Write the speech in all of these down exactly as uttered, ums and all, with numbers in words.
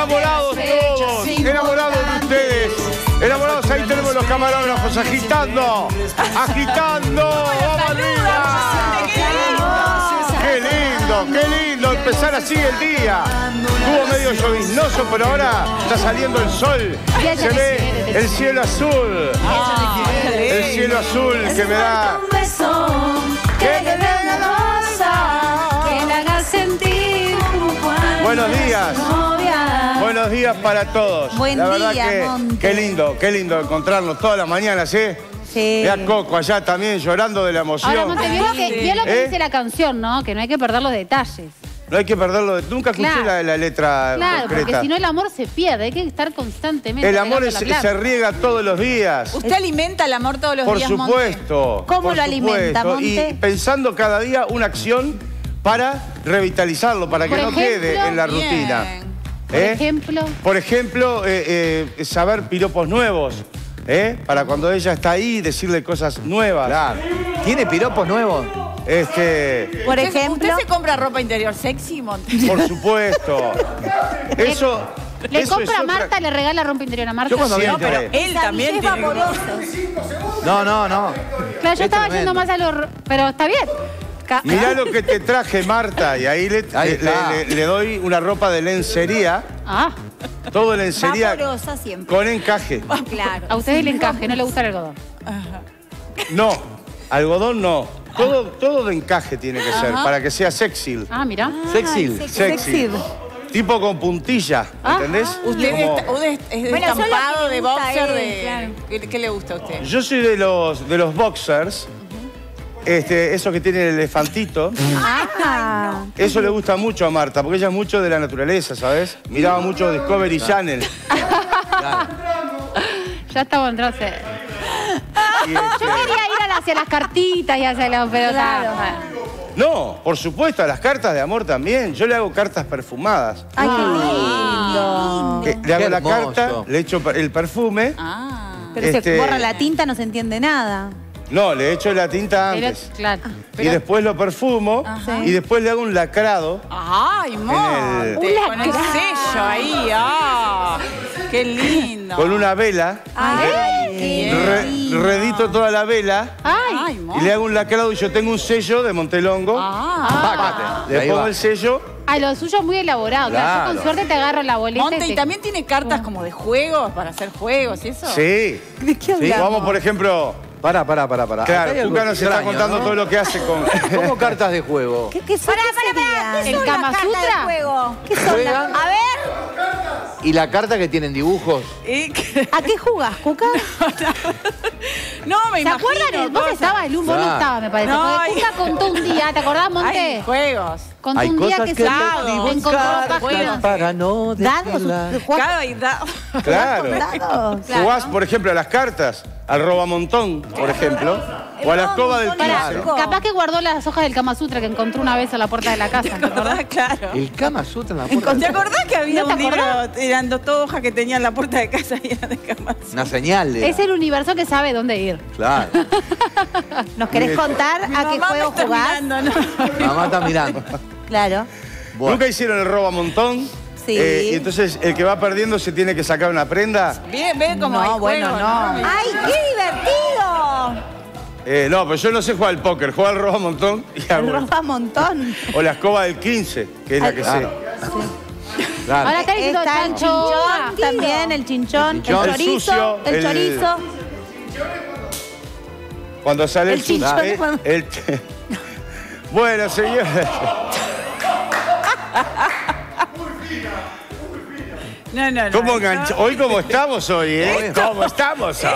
Enamorados todos, enamorados de ustedes. Enamorados, ahí tenemos los camarógrafos agitando, agitando. ¡Vamos arriba! ¡Qué lindo, qué lindo! Empezar así el día. Estuvo medio lloviznoso, pero ahora está saliendo el sol. Se ve el cielo azul. El cielo azul que me da... Que te dé una rosa, que la haga sentir como cuando Buenos días. novia. Buenos días para todos. Buen la verdad día, que Monte. qué lindo, qué lindo encontrarnos todas las mañanas, ¿eh? Sí. Ve a Coco allá también llorando de la emoción. Ahora, Monte, vio lo que, vio lo que ¿Eh? dice la canción, ¿no? Que no hay que perder los detalles. No hay que perderlo. De... Nunca escuché Claro. la, la letra Claro, concreta. porque si no el amor se pierde, hay que estar constantemente. El amor regando es- la planta. se riega todos los días. ¿Usted alimenta el amor todos los Por días, Monte? supuesto. ¿Cómo por lo alimenta, supuesto. Monte? Y pensando cada día una acción para revitalizarlo, para que Por no ejemplo, quede en la bien. rutina. Por ¿Eh? ejemplo. Por ejemplo, eh, eh, saber piropos nuevos, ¿eh? Para cuando ella está ahí, decirle cosas nuevas. Claro. ¿Tiene piropos nuevos? Este, Por ¿Usted- ejemplo... ¿Usted se compra ropa interior sexy, Monte? por supuesto. Eso, Le eso compra es a otra- Marta, le regala ropa interior a Marta. Yo cuando Siempre. veo- Pero él también tiene... No, no, no. Claro, yo Es estaba tremendo. yendo más a lo... Pero está bien. Ca- Mirá lo que te traje, Marta, y ahí le, Ahí le- está. le- le doy una ropa de lencería, Ah, todo lencería Vaporosa siempre. con encaje. Claro. a ustedes le encaje, no le gusta el algodón. No, algodón no. Todo, todo de encaje tiene que ser, para que sea sexy. Ah, mira. Sexy. Sexy. Tipo con puntilla, ¿entendés? Usted, Como- está- usted es de Bueno, eso es lo que estampado, le de gusta a boxer, él, de... claro. ¿Qué, qué le gusta a usted? Yo soy de los, de los boxers, este, esos que tienen el elefantito. Ah, Eso le gusta mucho a Marta, porque ella es mucho de la naturaleza, ¿sabes? Miraba mucho Discovery Channel. Ya estamos entrando. Y, Yo este, quería ir a- hacia las cartitas y hacia la... Pero Claro. está- no, por supuesto, a las cartas de amor también. Yo le hago cartas perfumadas. ay, qué lindo. Que le hago Qué la hermoso. carta, le echo per- el perfume. Ah. Pero Este- se borra la tinta, no se entiende nada. No, le echo la tinta pero- antes. claro. Y después lo perfumo. Y después le hago un lacrado. ¡Ay, Monte! Un Con el lacrado. sello ahí, ¡ah! ¡Qué lindo! Con una vela. Ay, qué Re- lindo. redito toda la vela. Ay, ¡Ay, Y Monte! le hago un lacrado y yo tengo un sello de Montelongo. ¡Ah! Le Ahí pongo va. el sello. a lo suyo es muy elaborado. Claro. Yo Claro. con suerte te agarro la boleta Monte, y ¿y te... también tiene cartas como de juegos, para hacer juegos y eso? Sí. ¿De qué Sí, hablamos? vamos, por ejemplo. Pará, pará, pará, pará. Claro, Acá hay algo Cuca nos está extraño, contando ¿no? todo lo que hace con. ¿Cómo cartas de juego? ¿Qué, qué, son, ¿qué sería? ¿El Kama Sutra? ¿Qué son? Juegan. las- A ver, ¿Y la carta que tienen dibujos? ¿Y qué? ¿a qué jugás, Cuca? No, me ¿Se imagino. acuerdan? Vos cosas. estabas, Lu, vos no Claro. estabas, me parece. No, Porque ay. Cuca contó un día, ¿te acordás, Monte? Hay juegos. Contó Hay un día cosas que, que se Claro. encontró Buscar, páginas. para no ¿Dados? desvelar. ¿Jugás Claro, y da... Claro. con dados? Jugás, por ejemplo, a las cartas, al robamontón, por ejemplo, o a la escoba del Pará, quince. Claro. Capaz que guardó las hojas del Kama Sutra que encontró una vez a la puerta de la casa. ¿te acordás? ¿Verdad? Claro. El Kama Sutra en la puerta. ¿Te acordás que había ¿No te un libro, acordás? eran dos dos hojas que tenían la puerta de casa y eran de cama? Una señal de... Es el universo que sabe dónde ir. Claro. ¿Nos querés contar Mi a qué mamá me juego está jugás? mirando, ¿no? Mamá está mirando. Claro. Bueno. ¿Nunca hicieron el robamontón? Sí. Eh, y entonces el que va perdiendo se tiene que sacar una prenda. Bien, ve como No, hay bueno, juegos, no. ¡Ay, qué divertido! Eh, no, pero yo no sé jugar al póker, juego al robamontón y hago- Roba montón. o la escoba del quince, que es la que Claro. sé. Claro. Ahora está diciendo Está el Chancho. chinchón también, el chinchón, el, chinchón. El chorizo, sucio, el, el- chorizo. Cuando sale el, El chinchón, sucio, eh, cuando- el- Bueno, señores. No, no, no. ¿Cómo no. engancha- Hoy cómo estamos hoy, ¿eh? ¿Cómo estamos hoy?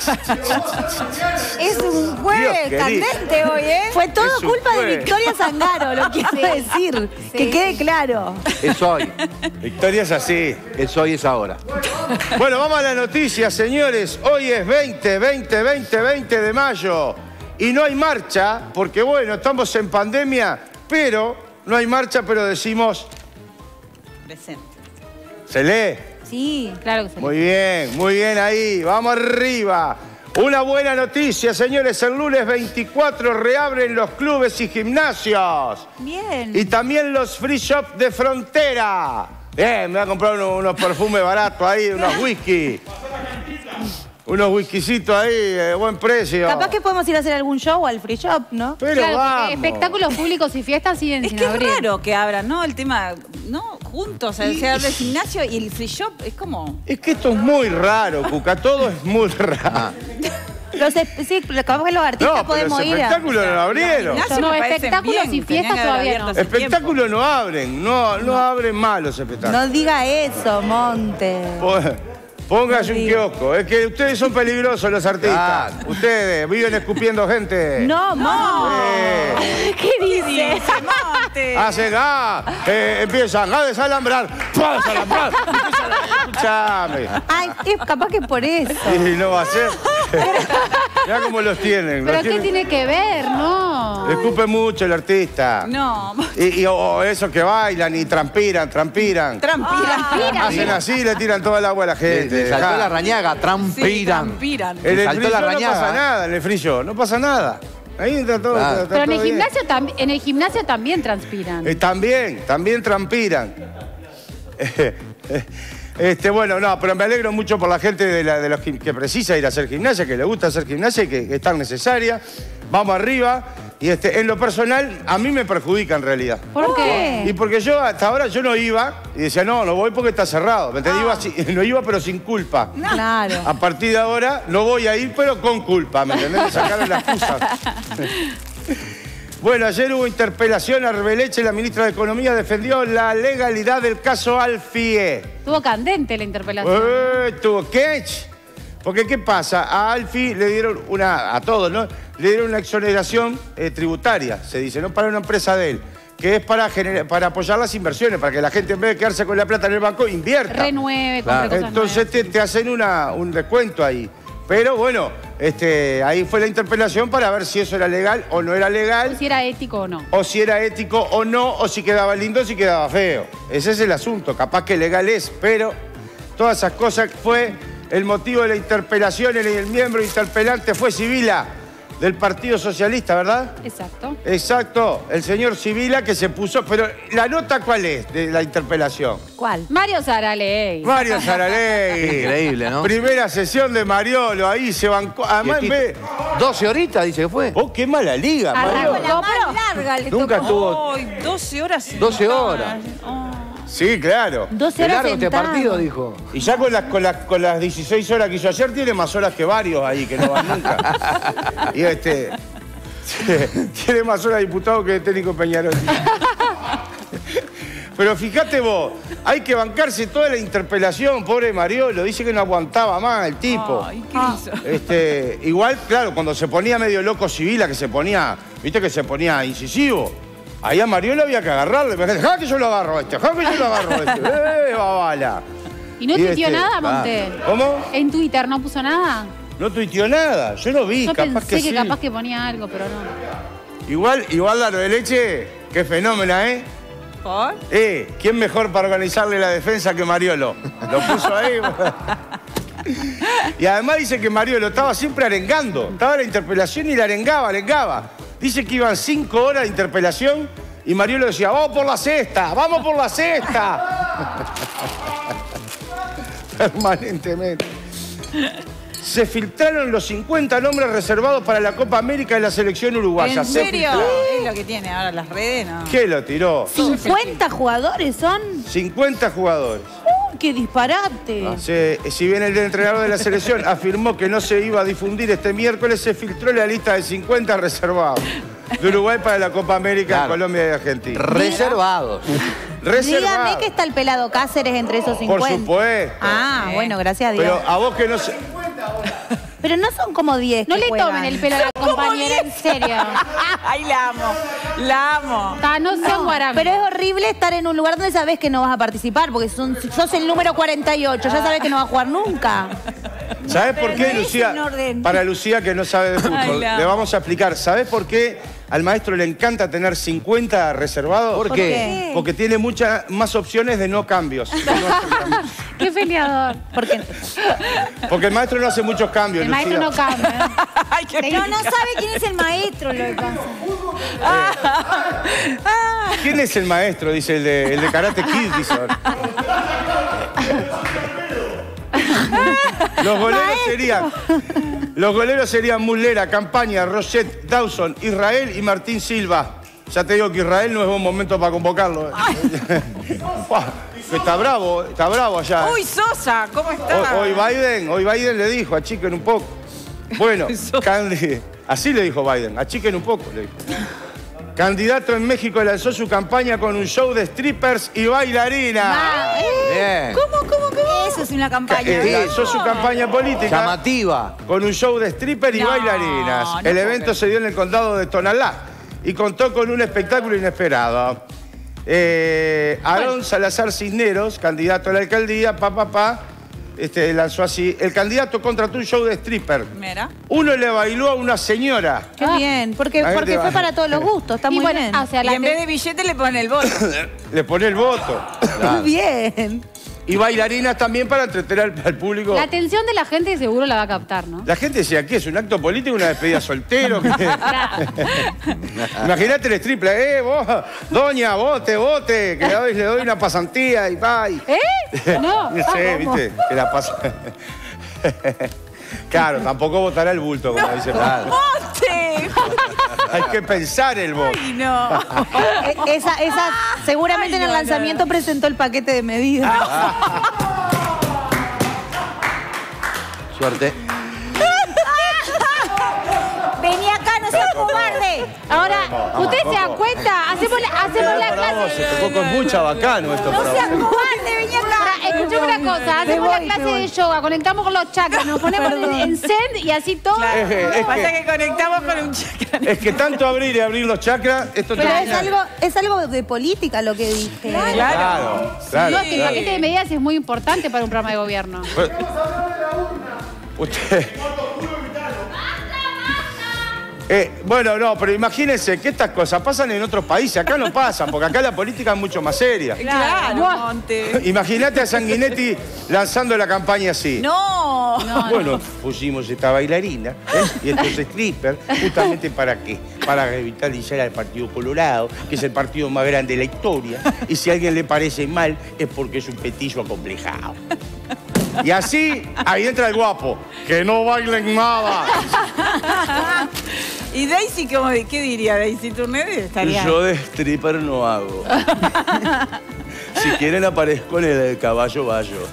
Es un jueves Dios querido. candente hoy, ¿eh? Fue todo Es un culpa de jueves. Victoria Zangaro, lo quiero decir. Que quede claro. Es hoy. Victoria es así. Es hoy, es ahora. Bueno, vamos a la noticia, señores. Hoy es veinte, veinte, veinte, veinte de mayo. Y no hay marcha, porque bueno, estamos en pandemia, pero no hay marcha, pero decimos, Presente. ¿se lee? Sí. Claro que sí. Muy bien, muy bien ahí. Vamos arriba. Una buena noticia, señores. El lunes veinticuatro reabren los clubes y gimnasios. Bien. Y también los free shop de Frontera. Bien, me voy a comprar unos, unos perfumes baratos ahí, unos whisky. Unos whiskycitos ahí, de buen precio. Capaz que podemos ir a hacer algún show al free shop, ¿no? Pero Claro, porque vamos. espectáculos públicos y fiestas siguen Es sin que es abrir. raro que abran, ¿no? El tema, ¿no? Juntos, o sea, el gimnasio y el free shop, es como... Es que esto es muy raro, Cuca. Todo es muy raro. Los, sí, capaz que los artistas No, pero podemos los ir a... espectáculos no lo abrieron. Gimnasios No, me parecen espectáculos bien, y fiestas tenían que haber todavía abierto no. hace Espectáculos no abren, no, no abren más los espectáculos. No diga eso, Monte. Po- Póngase No un diga. kiosco. Es que ustedes son peligrosos los artistas. Claro. Ustedes viven escupiendo gente. No, no. Eh, ¿Qué dice? Monte. hacen, ah, eh, empiezan a desalambrar. ¡Pua! Desalambrar. Empiezan a- Escuchame. Ay, es capaz que por eso. Y no va a ser. Mirá cómo los tienen. ¿Pero los qué tienen- tiene que ver? No. Escupe mucho el artista. No, Y, y- o esos que bailan y transpiran, transpiran. transpiran. Hacen así y le tiran toda el agua a la Le, gente. le saltó Dejá. la rañaga, Sí, trampiran. transpiran. En Le el saltó free la show no rañaga. pasa nada, en el free show, no pasa nada. Ahí está todo. Claro. está- está Pero en el, todo bien. gimnasio tam- en el gimnasio también transpiran. Eh, también, también transpiran. Este, bueno, no, pero me alegro mucho por la gente de, la- de los que, que precisa ir a hacer gimnasia, que le gusta hacer gimnasia y que, que es tan necesaria. Vamos arriba. Y este, en lo personal, a mí me perjudica en realidad. ¿Por qué? Y porque yo hasta ahora yo no iba y decía, no, no voy porque está cerrado. ¿Me entendí? Iba sin- no iba pero sin culpa. Claro. A partir de ahora no voy a ir pero con culpa, ¿me entendés? Me sacaron las excusas. Bueno, ayer hubo interpelación a Arbeleche, la ministra de Economía defendió la legalidad del caso Alfie. Estuvo candente la interpelación. Eh, ¿Tuvo qué? Porque ¿qué pasa? A Alfie le dieron una, a todos, ¿no? Le dieron una exoneración eh, tributaria, se dice, ¿no? Para una empresa de él, que es para, generar, para apoyar las inversiones, para que la gente en vez de quedarse con la plata en el banco, invierta. Renueve, compre Claro. cosas Entonces te, te hacen una, un descuento ahí. Pero bueno, este, ahí fue la interpelación para ver si eso era legal o no era legal, nuevas. Si era ético o no. o si era ético o no, o si quedaba lindo o si quedaba feo. Ese es el asunto, capaz que legal es, pero todas esas cosas fue el motivo de la interpelación. El, el miembro interpelante fue Sibila, del Partido Socialista, ¿verdad? Exacto. Exacto, el señor Sibila que se puso... Pero ¿la nota cuál es de la interpelación? ¿Cuál? Mario Saraley. Mario Saraley. Increíble, ¿no? Primera sesión de Mariolo, ahí se bancó. Además, en vez... doce horitas dice que fue. ¡Oh, qué mala liga, Arrancó Mariolo! la mano. larga le Nunca tocó. estuvo... Ay, doce horas. doce horas. Oh. Sí, claro. doce Qué horas largo este sentado. partido, dijo. Y ya con las, con, las, con las dieciséis horas que hizo ayer, tiene más horas que varios ahí, que no van nunca. Y este... tiene más horas de diputado que de técnico Peñarol. Pero fíjate vos, hay que bancarse toda la interpelación, pobre Mariolo. Dice que no aguantaba más el tipo. Ay, ¿qué hizo? Este, igual, claro, cuando se ponía medio loco Sibila, que se ponía, viste que se ponía incisivo, ahí a Mariolo había que agarrarle. Dejá que yo lo agarro a este, dejá que yo lo agarro a este. ¡Eh, babala! ¿Y no Y tuiteó este, nada, Monte? ¿Cómo? En Twitter no puso nada. No tuiteó nada, yo no vi, Yo capaz pensé que, que, sí. capaz que ponía algo, pero no. Igual, igual la de leche, qué fenómena, ¿eh? ¿Por? Eh, ¿quién mejor para organizarle la defensa que Mariolo? Lo puso ahí. Y además dice que Mariolo estaba siempre arengando. Estaba en la interpelación y la arengaba, arengaba. Dice que iban cinco horas de interpelación y Mariolo decía, vamos por la cesta, vamos por la cesta. Permanentemente. Se filtraron los cincuenta nombres reservados para la Copa América de la selección uruguaya. ¿En Se serio? filtró. Es lo que tiene ahora las redes, ¿no? ¿Qué lo tiró? ¿cincuenta jugadores son? cincuenta jugadores. ¡Uy, qué disparate! Se- si bien el entrenador de la selección afirmó que no se iba a difundir este miércoles, se filtró la lista de cincuenta reservados de Uruguay para la Copa América Claro. de Colombia y Argentina. Reservados. Dígame Reservados. que está el pelado Cáceres entre esos Por cincuenta. supuesto. Ah, bueno, gracias a Dios. Pero Pero, a vos que no se... no son como diez No que le juegan. tomen el pelo a la compañera, en serio. Ay, la amo. La amo. Ta, no sean guarames. Pero es horrible estar en un lugar donde sabes que no vas a participar, porque son, sos el número cuarenta y ocho, ya sabes que no vas a jugar nunca. ¿Sabés por Pero qué, no es Lucía? en orden. Para Lucía, que no sabe de fútbol, Ay, la le amo. vamos a explicar. ¿Sabés por qué al maestro le encanta tener cincuenta reservados? ¿Por ¿Por qué? qué? Porque tiene muchas más opciones de no cambios. De no hacer cambios. Qué peleador. Porque Porque el maestro no hace muchos cambios, El maestro Lucía. no cambia. Ay, qué no, no sabe quién es el maestro, lo que pasa. ¿Quién es el maestro? Dice el de, el de Karate Kid, dice ahora. Los goleros serían... Los goleros serían Muslera, Campaña, Roget, Dawson, Israel y Martín Silva. Ya te digo que Israel no es buen momento para convocarlo. ¿eh? Está bravo, está bravo allá. ¿eh? Uy, Sosa, ¿cómo está? Hoy, hoy Biden, hoy Biden le dijo, achiquen un poco. Bueno, Candy, así le dijo Biden, achiquen un poco, le dijo. Candidato en México lanzó su campaña con un show de strippers y bailarinas. Bien. ¿Cómo, cómo, cómo? Eso es una campaña. Eh, lanzó su campaña política Llamativa. con un show de strippers y No, bailarinas. no El puedo evento creer. se dio en el condado de Tonalá y contó con un espectáculo inesperado. Eh, Aarón Salazar Cisneros, candidato a la alcaldía, pa, pa, pa, este, lanzó así. El candidato contrató un show de stripper. Mira. Uno le bailó a una señora. Qué bien, porque, La gente porque va- fue para todos los gustos, está Y muy bueno, bien. o sea, Y la en te- vez de billete le pone el voto. Le pone el voto. Muy bien. Y bailarinas también para entretener al, al público. la atención de la gente seguro la va a captar, ¿no? La gente decía, ¿qué es? ¿Un acto político? ¿Una despedida soltero? Imagínate el stripper, eh, vos, doña, vote, vote, que le doy, le doy una pasantía y va. y- ¿Eh? No. No sé, viste, que la pasa. Claro, tampoco votará el bulto, como dice. Claro. ¡Monte! Hay que pensar el voto. Ay, no. E- Esa, esa, seguramente Ay, en el no, lanzamiento presentó el paquete de medidas. Suerte. Vení acá, no seas cobarde. Ahora, ¿usted se da cuenta? Hacemos la, hacemos la Para vos, clase. este poco es mucha bacano esto No para seas vos. cobarde, vení acá. Ahora, escuchame una cosa, Me hacemos la voy, clase me voy. de yoga, conectamos con los chakras, nos ponemos en, en zen y así todo. Es, es Pasa que, que conectamos con un chakra. es que tanto abrir y abrir los chakras, esto Pero es termina- algo, es algo de política lo que dije. Claro, claro. No, es que el claro. paquete de medidas es muy importante para un programa de gobierno. Bueno, Usted... Eh, bueno, no, pero imagínense que estas cosas pasan en otros países. Acá no pasan, porque acá la política es mucho más seria. Claro, Buah. Monte. Imagínate a Sanguinetti lanzando la campaña así. No. Bueno, pusimos esta bailarina ¿eh? y estos strippers, justamente para qué? Para revitalizar al Partido Colorado, que es el partido más grande de la historia. Y si a alguien le parece mal, es porque es un petillo acomplejado. Y así, ahí entra el guapo. Que no bailen nada. ¿Y Daisy cómo, qué diría Daisy Turner? Estaría... Yo de stripper no hago. Si quieren aparezco en el del caballo bayo.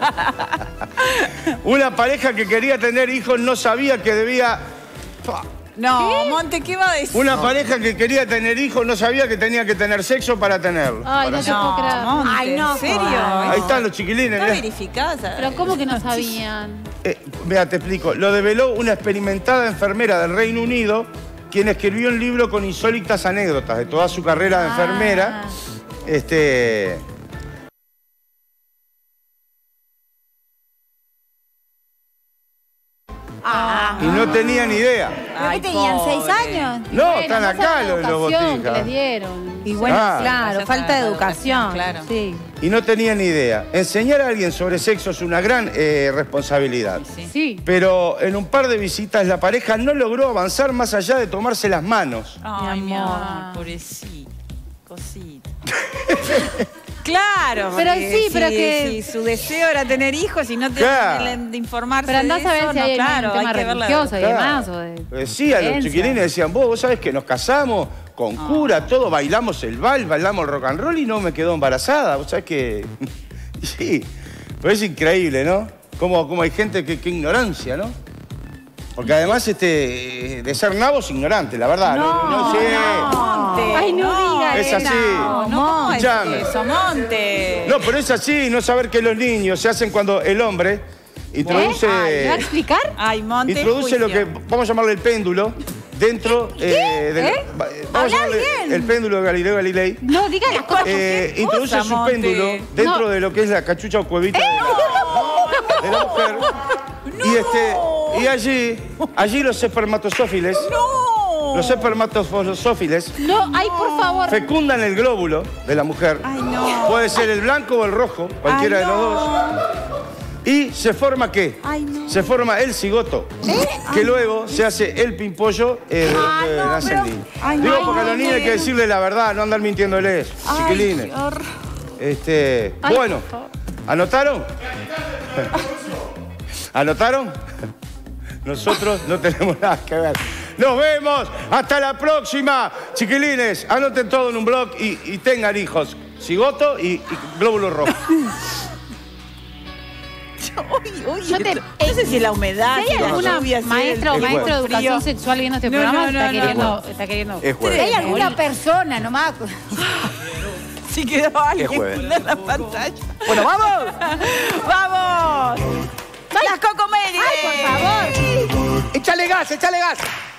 Una pareja que quería tener hijos no sabía que debía... No, Monte, ¿qué va a decir? Una pareja que quería tener hijos no sabía que tenía que tener sexo para tenerlo. Ay, no te puedo No, creer. Monte, Ay, no, ¿en serio? Ahí están los chiquilines. Está mirá. verificada. Pero ¿cómo que no sabían? Eh, vea, te explico. Lo develó una experimentada enfermera del Reino Unido, quien escribió un libro con insólitas anécdotas de toda su carrera de enfermera. Este... Y no tenía ni idea. ¿Pero qué tenían? ¿Seis pobre. años? No, Bueno, están no acá saben los, la los educación que botijas. les dieron. Y bueno, Ah. claro, Ya falta está, de la educación. educación, claro. Sí. Y no tenía ni idea. Enseñar a alguien sobre sexo es una gran eh, responsabilidad. Sí. Pero en un par de visitas la pareja no logró avanzar más allá de tomarse las manos. Ay, Mi mi amor. amor, pobrecito, cosita. Claro, Pero porque sí, si, pero que- si su deseo era tener hijos y no te Claro. de, de informarse Pero andás de a ver eso, si no, hay claro, un tema hay que ver la- religioso y Claro. demás. O de Decía, los creencia. chiquilines decían, vos, vos sabés que nos casamos con Ah. cura, todo, bailamos el vals, bailamos el rock and roll y no me quedó embarazada. Vos sabés que... Sí, pero es increíble, ¿no? Cómo, cómo hay gente que... Qué ignorancia, ¿no? Porque además, este, de ser nabo es ignorante, la verdad. No, no, sí. Monte, Ay, no diga Es eso. así. No, no, ¿cómo es Escuchame. eso, Monte? No, pero es así, no saber que los niños se hacen cuando el hombre introduce... Ay, ¿me va a explicar? Ay, Monte, Introduce lo que, juicio. vamos a llamarle el péndulo, dentro eh, del... ¿Eh? va- Vamos a Habla llamarle bien. el péndulo de Galileo Galilei. No, diga las cosas. Eh, ¿Qué introduce cosa, su Monte? péndulo dentro No. de lo que es la cachucha o cuevita de, la, de la mujer. Y, este, y allí, allí los espermatozófiles, ¡No! los espermatozófiles No, ay, por favor. fecundan el glóbulo de la mujer. Ay, no. Puede ser el blanco o el rojo, cualquiera Ay, de los no. dos. Y se forma ¿qué? Ay, no. Se forma el cigoto. Que luego se hace el pimpollo eh, Ay, eh, no, nacen pero- niños. Ay, no, Digo, ay, porque a no, los niños hay que decirle la verdad, no andar mintiéndoles, chiquilines. Este, Ay, bueno, por favor. ¿anotaron? ¿Anotaron? Nosotros no tenemos nada que ver. Nos vemos. Hasta la próxima. Chiquilines, anoten todo en un blog y, y tengan hijos. Cigoto y, y glóbulos rojos. Uy, uy, Yo te- esto- no sé si es la humedad. Si hay si la alguna lluvia, si maestra o el- maestro de el educación frío. sexual viendo este No, programa, no, no, está, no, queriendo, no. está queriendo... Es jueves. Hay alguna persona nomás. Si quedó alguien jueves. en la pantalla. Bueno, ¡vamos! ¡Vamos! ¡Las Cocomeri! Ay, por favor. ¡Échale gas, échale gas!